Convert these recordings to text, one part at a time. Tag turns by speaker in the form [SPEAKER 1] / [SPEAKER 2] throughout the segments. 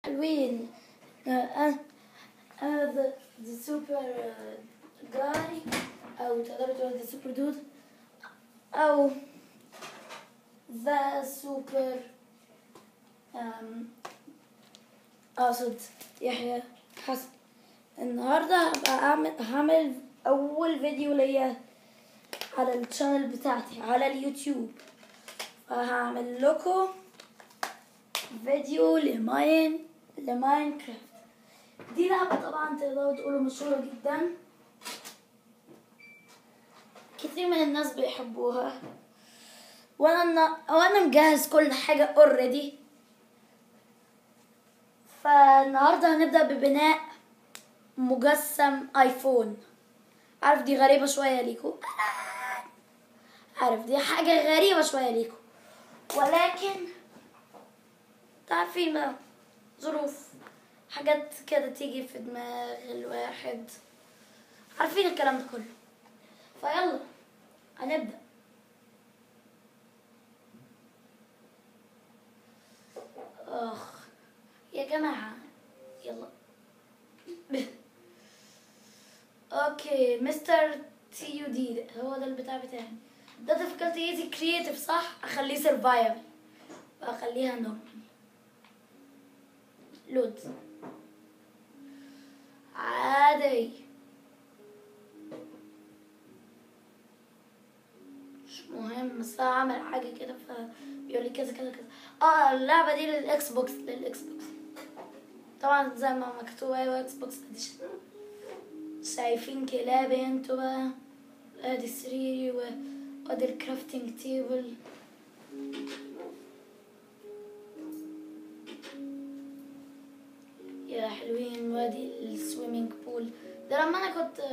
[SPEAKER 1] حلوين. أنا the super guy أو تقدر تقول the super dude أو the super أقصد يحيى حسن. النهاردة هبقى هعمل أول فيديو ليا على الشانل بتاعتي على اليوتيوب. فهعمل لكم فيديو لماينكرافت. دي لعبة طبعا تقدروا تقولوا مشهورة جدا، كتير من الناس بيحبوها، وانا مجهز كل حاجة اوريدي. فالنهاردة هنبدأ ببناء مجسم ايفون. عارف دي غريبة شوية ليكو، عارف دي حاجة غريبة شوية ليكو، ولكن تعرفين بقى ظروف حاجات كده تيجي في دماغ الواحد، عارفين الكلام ده كله. فيلا هنبدأ. يا جماعة يلا. اوكي مستر تي يو دي هو ده البتاع بتاعي. ده difficulty easy creative صح؟ اخليه survival واخليها normal. لود عادي مش مهم، بس هعمل حاجة كده فبيقول لي كذا كذا كذا. اللعبة دي للإكس بوكس طبعا زي ما مكتوب ايوه اكس بوكس اديشن. شايفين كلابي انتوا بقى، ادي سريري وادي الكرافتنج تيبل. يا حلوين. وادي السويمينج بول ده لما انا كنت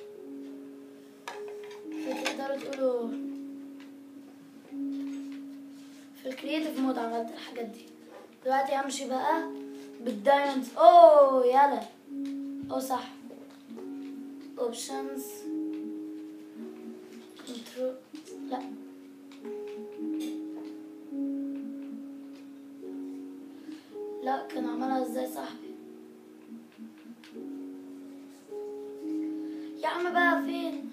[SPEAKER 1] تقدروا تقولوا في الكرياتيف مود عملت الحاجات دي. دلوقتي همشي بقى بالدايموندز. يلا صح. اوبشنز كنترول لا كان عملها ازاي صاحبي؟ يا عم بقى فين؟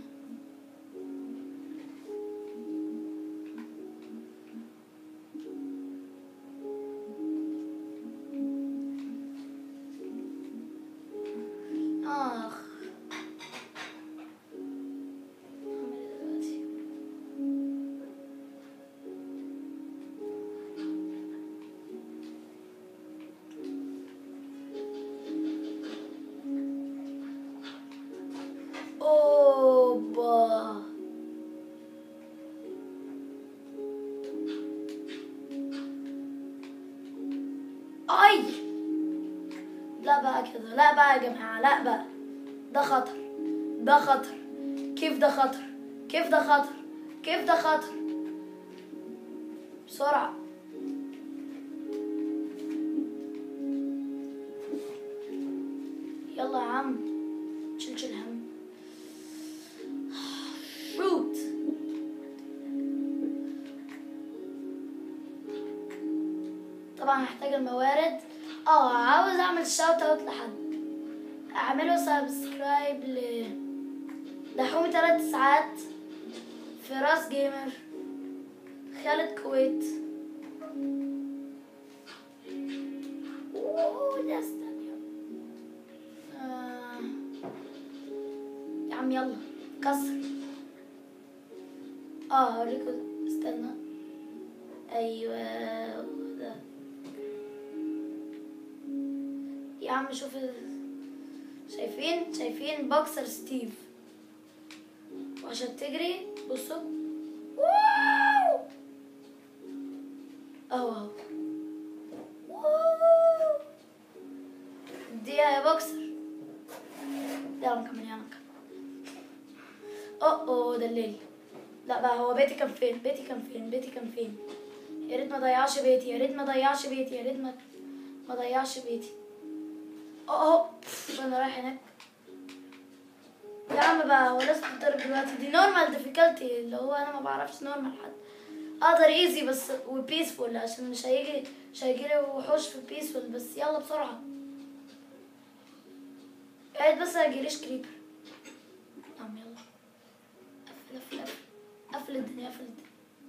[SPEAKER 1] لا بقى كده، لا بقى يا جماعة، لا بقى ده خطر، ده خطر. كيف ده خطر؟ كيف ده خطر؟ كيف ده خطر؟ بسرعة. يلا يا عم شيل هم. فروت. طبعا هحتاج الموارد. عاوز اعمل شاوت اوت لحد، اعمله سبسكرايب لحومي 3 ساعات، فراس جيمر، خالد كويت، ناس تانية. يا عم يلا كسر. هوريكم، استنى. ايوه ده يا عم. شوف شايفين بوكسر ستيف، وعشان تجري بصوا واو دي يا بوكسر. يلا نكمل. ده الليل. لا بقى هو بيتي كان فين؟ يا ريت ما ضيعش بيتي، ما ضيعش بيتي. انا رايح هناك. يا عم بقى هو لازم تضرب دلوقتي. دي نورمال ديفيكالتي اللي هو انا ما بعرفش نورمال حد. اقدر ايزي بس وبيسفول، عشان مش هيجي لي وحوش في بيسفول. بس يلا بسرعة، قاعد بس هيجيليش كريبر. نعم يلا، قفل الدنيا، قفل الدنيا.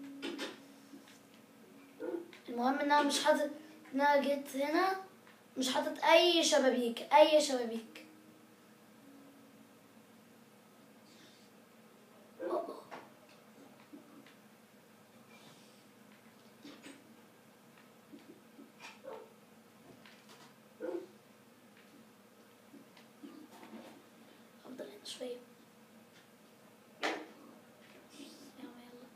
[SPEAKER 1] المهم ان انا مش حاطط، ان انا جيت هنا مش حاطط اي شبابيك، اي شبابيك. افضل هنا شوية. يلا.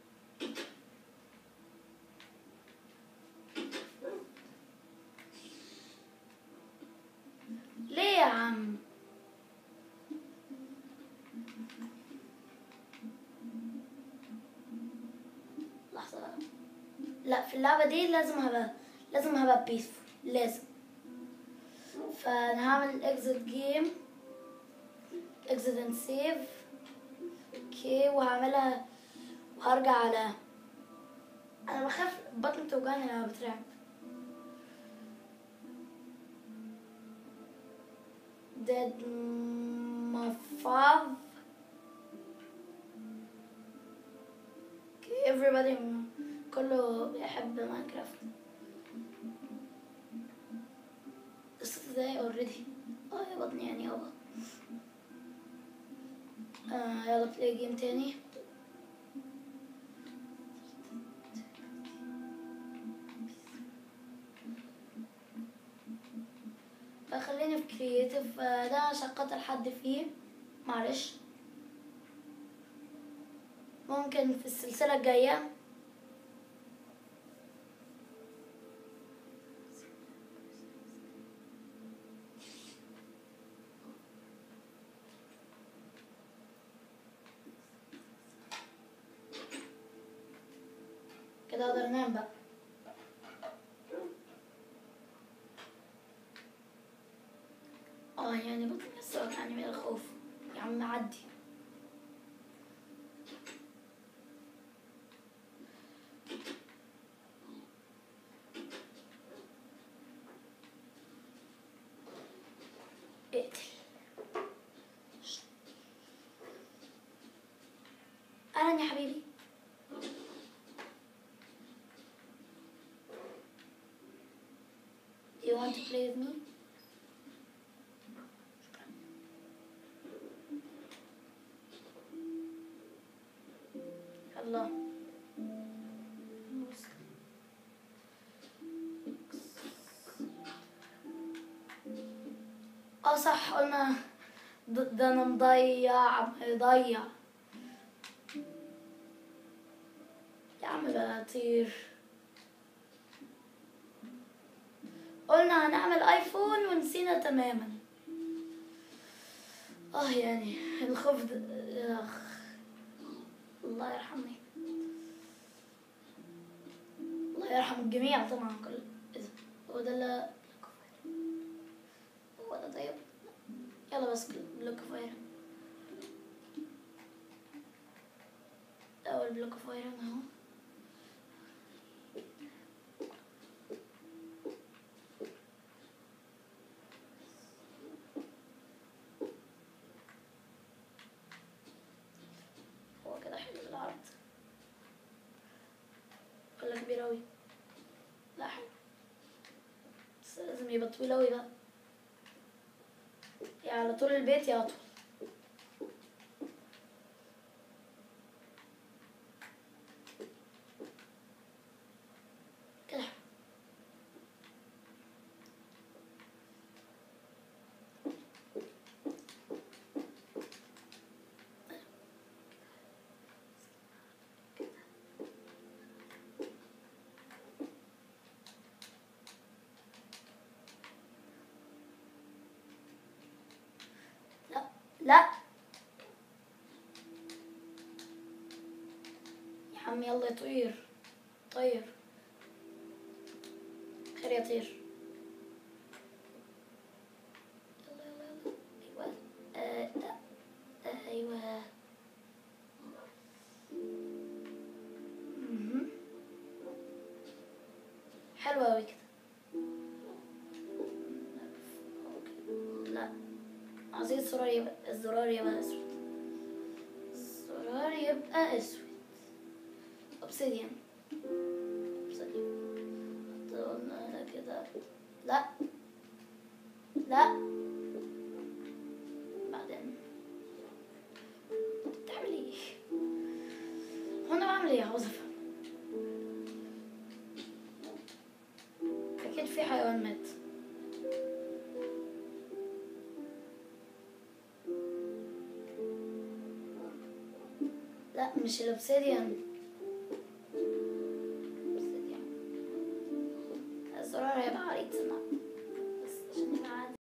[SPEAKER 1] ليه يا عم؟ لحظة بقى. لا، في اللعبة دي لازم هبقى بيسفول، لازم. فانا هعمل اكزit جيم، اكزit اند سيف. اوكي، وهعملها وهرجع على، انا بخاف بطني توجعني لما بترعب. dead مفاف. everybody كله بيحب ماينكرافت. الصوت ده اوريدي. يا بطني يعني يابا. يلا بلاي جيم تاني. خليني في كرييتيف، ده عشان خاطر حد فيه، معلش. ممكن في السلسلة الجاية كده اقدر انام بقى. يعني بطني لسه وجعني من الخوف. يا عم عدي. اقتل. اهلا يا حبيبي. Do you want to play with me? يلا. صح، قلنا ده انا مضيع. يا عم بقى طير. قلنا هنعمل ايفون ونسينا تماما. يعني الخوف ده. الله يرحمني. الله يرحم الجميع طبعا. كل هو ده اللي هو ده. طيب يلا بس بلوك فاير. اول بلوك فاير اهو. هو كده حلو بالعرض ولا كبير اوي؟ لا حلو، بس لازم يبقى طويل اوي بقى، يا على طول البيت يا اطول. كده لا لا يا عم يلا يطير. طير خير يطير. يلا يلا يلا. ايوه. ايوه. حلو اوي كده. لا، عايزين الزرار يبقى اسود. الزرار يبقى اسود. اوبسيديان. قلنا هنا كده. لا لا، بعدين بتعمل ايه؟ هو انا بعمل ايه؟ عاوز افهم. اكيد في حيوان مات. لا مش الاوبسيديان.